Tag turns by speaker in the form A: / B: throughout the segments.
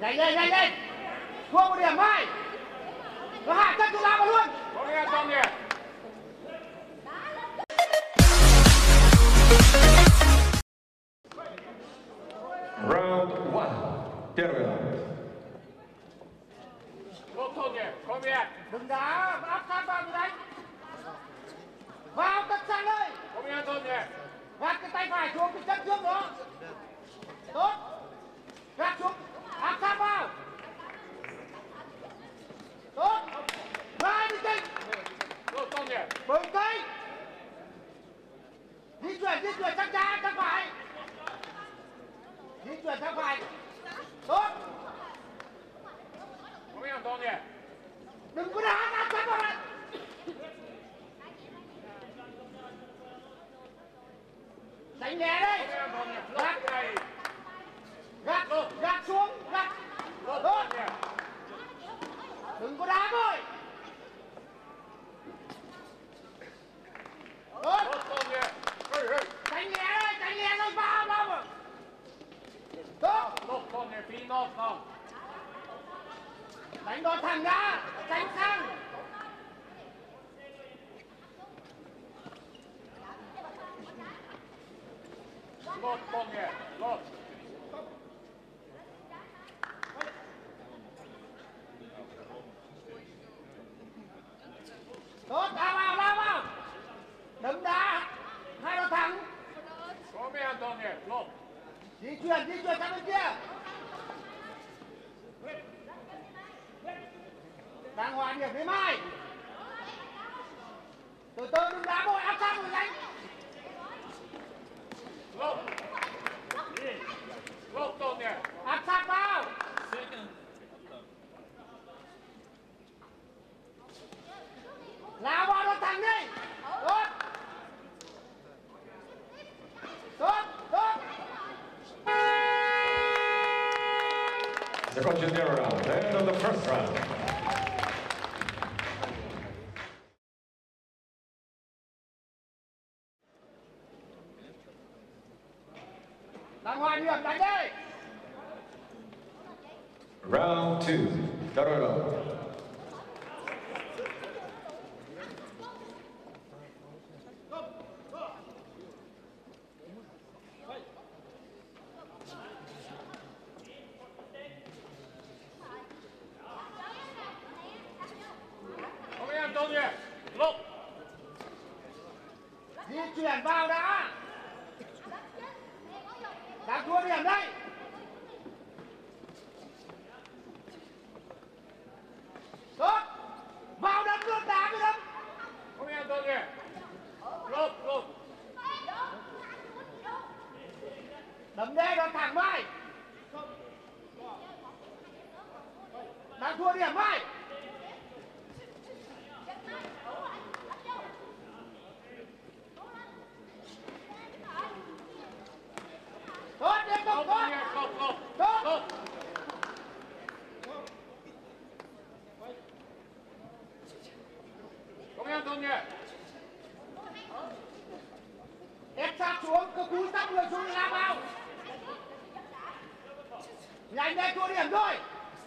A: nhanh lên thua một điểm mai nó hạ chân chúng ta vào luôn.
B: Có nghe không nhỉ?
C: Round 1. Первый раунд.
B: Lốt thôi nhỉ? Có nghe?
A: Đừng đá áp sát vào như đấy. Vào tận sang đây.
B: Có nghe thôi nhỉ?
A: Gạt cái tay phải xuống cái chân trước đó. Tốt. Gạt xuống. Áp sát vào. Tốt. Vai đi kinh.
B: Lốt thôi nhỉ?
A: Bình tĩnh. Di chuyển sang trái sang phải. Di chuyển sang phải. Tốt.
B: Có nghe không nhỉ?
A: Đừng có đá áp sát vào đây. Đánh nhẹ đây.
B: Có nghe không nhỉ? Lốt này.
A: Gạt xuống.
B: Lốt
A: Tốt.
B: thôi nhỉ?
A: Đừng có đá thôi. Tốt.
B: Lốt thôi nhỉ?
A: Đánh nhẹ thôi vào. Tốt.
B: Lốt thôi nhỉ? Phi nốt không?
A: Đánh đòn thẳng ra. Tránh sang.
B: Lốt thôi nhỉ? Lốt.
A: Tốt. Lao vào. Đấm đá. Hai đòn thẳng.
B: Có nghe không nhỉ? Lốt.
A: Di chuyển sang bên kia. Đang hòa điểm với Mai. Từ từ đừng đá vội áp sát rồi đánh.
B: Lốt. Lốt thôi nhỉ?
A: Áp sát vào. Lao vào đòn thẳng đi. Tốt.
C: Закончен первый раунд. End of the first round.
A: Đang hòa điểm đánh đi.
C: Round 2. Второй раунд.
B: Có nghe không nhỉ? Lốt.
A: Di chuyển vào đã. Đang thua điểm đây. Tốt. Vào đấm luôn, đá cái đấm.
B: Có nghe không nhỉ? Lốt.
A: Đấm đê đòn thẳng Mai. Đang thua điểm Mai. Tốt, tiếp tục
B: Lốt
A: tốt.
B: nhỉ? Lốt.
A: Tốt.
B: Có nghe không nhỉ?
A: Ép sát xuống, cứ cúi sát người xuống lao vào. Nhanh đây thua điểm thôi.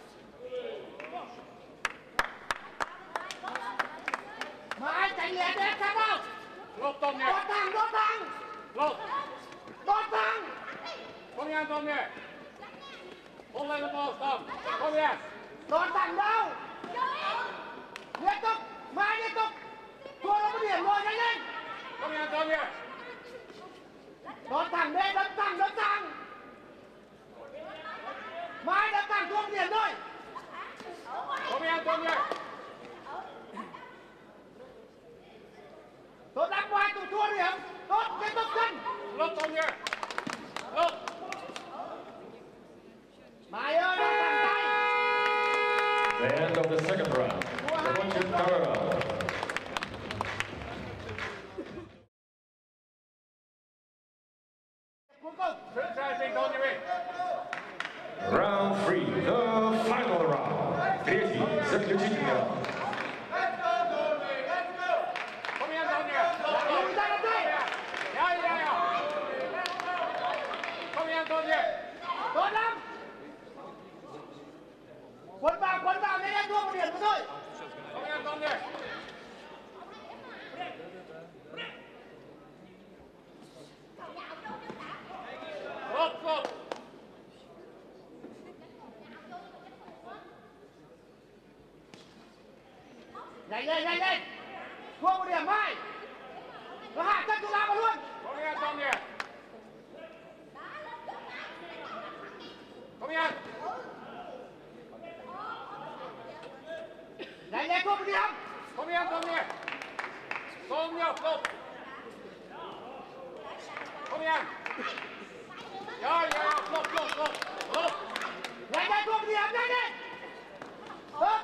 A: Mai tránh lé ép sát vào.
B: Lốt thôi nhỉ?
A: Đón thẳng.
B: Lốt.
A: Đón thẳng.
B: Có nghe không nhỉ? Hold lên một không? Có nghe?
A: Đón thẳng đâu. Liên tục. Mai liên tục. Thua nó có điểm rồi, nhanh lên.
B: Có nghe không nhỉ?
A: Đón thẳng đây, đấm thẳng. Mai đấm thẳng thua một điểm thôi.
B: Có nghe không nhỉ?
A: Tốt lắm Mai, tụi thua điểm. Tốt, kết thúc chân.
B: Lốt không nhỉ? Lốt.
A: Mai ơi, đón thẳng tay.
C: The end of the second round. Закончен второй раунд.
A: Cuối cùng.
B: Sẵn sàng tình thôi như vậy.
C: Round 3. The final round. Третий, заключительный раунд.
B: Có nghe không nhỉ?
A: Lùi ra làm gì?
B: Có nghe không nhỉ?
A: Tốt lắm. thôi.
B: Kom igen Tommy! Stopp, stopp!
A: Nhanh lên. Thua một điểm mai. Nó hạ chân chúng ta vào luôn.
B: Kom igen Tommy! Kom igen!
A: Nhanh thua một điểm.
B: Kom igen Tommy! Tommy, stopp! Kom igen! Ja, stopp!
A: Nhanh thua một điểm, nhanh lên. Up.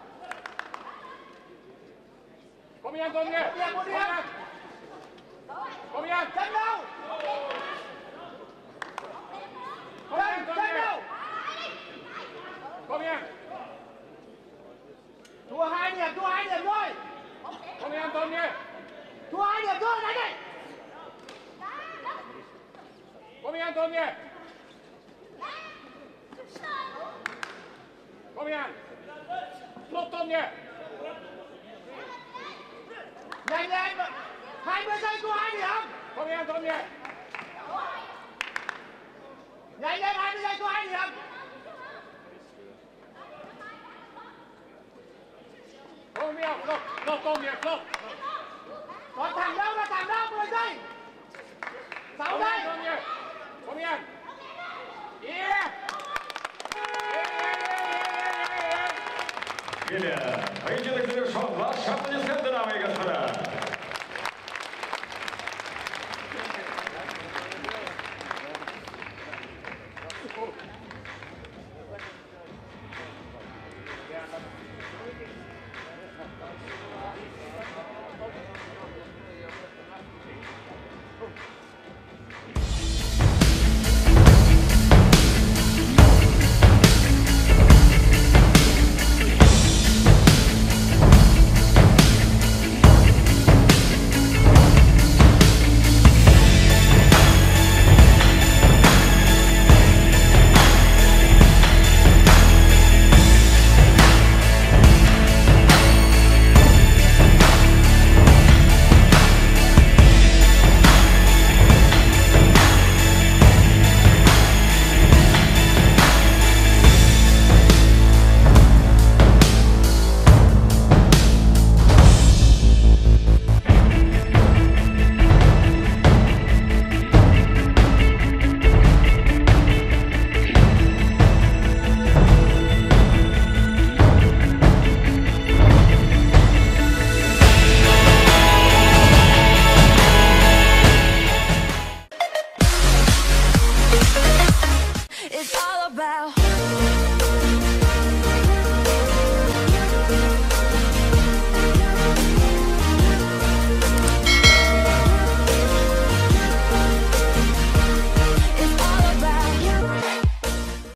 B: Kom igen Tommy! Kom igen! Kom igen!
A: Chân đâu?
B: Kom igen
A: Chân
B: Tommy!
A: đâu?
B: Kom igen!
A: Thua 2 điểm thôi.
B: Kom igen Tommy!
A: Thua 2 điểm thôi, nhanh đi.
B: Kom igen Tommy! Kom igen! Slå Tommy!
A: Nhanh lên. 20 giây thua 2 điểm.
B: Kom igen Tommy!
A: Nhanh lên 20 giây thua 2 điểm.
B: Kom igen! Slå Tommy! Slå!
A: Còn thẳng đâu 10 giây. 6
B: Kom
A: giây.
B: igen Tommy! Kom igen! Yeah!
C: Поединок завершен. Ваши аплодисменты, дамы и господа.
D: It's all about